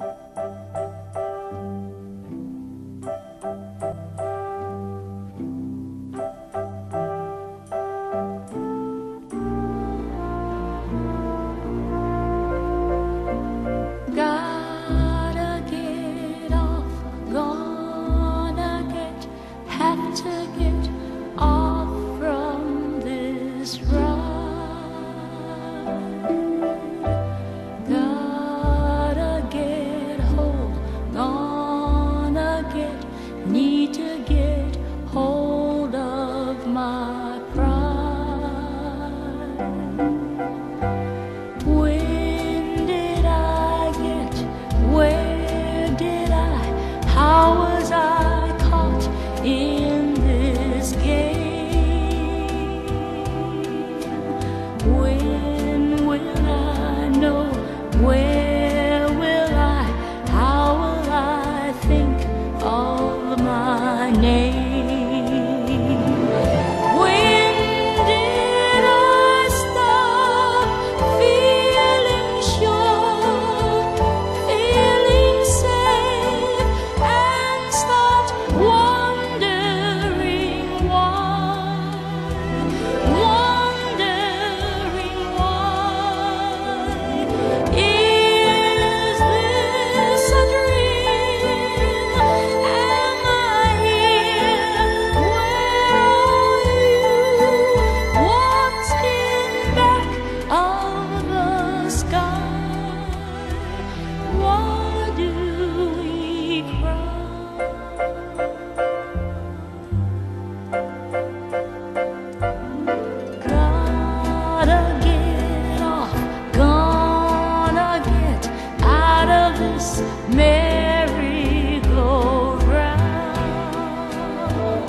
Gotta get off, gonna have to get off from this ride. Gotta get hold, gonna need to get hold of my pride. Where did I, how was I caught in this game? When will I know? Where will I, how will I think of my name? When did I stop feeling sure, feeling safe, and start wondering why, wondering why? Is this a dream? Am I here? Where are you? What's in back of the sky? Why do we cry? Gotta get off, gonna get out of this merry-go-round.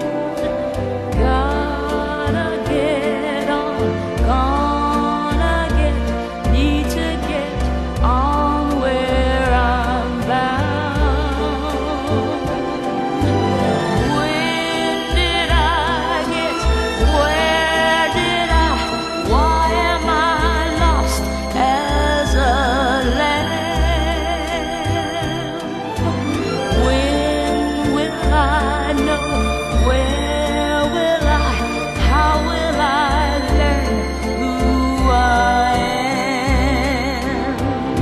Gotta get on, gonna need to get on where I'm bound. When did I get, where did I, why am I lost as a lamb? When will I know? Where will I, how will I learn who I am?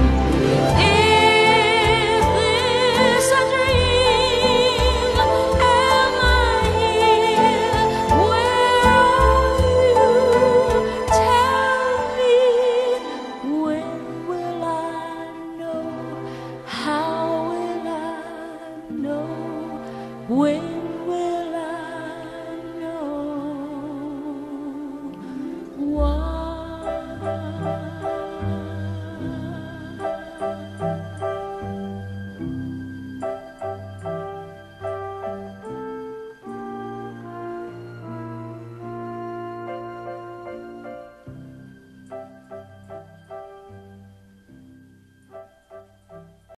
Is this a dream? Am I here? Where are you? Tell me, when will I know? How will I know? When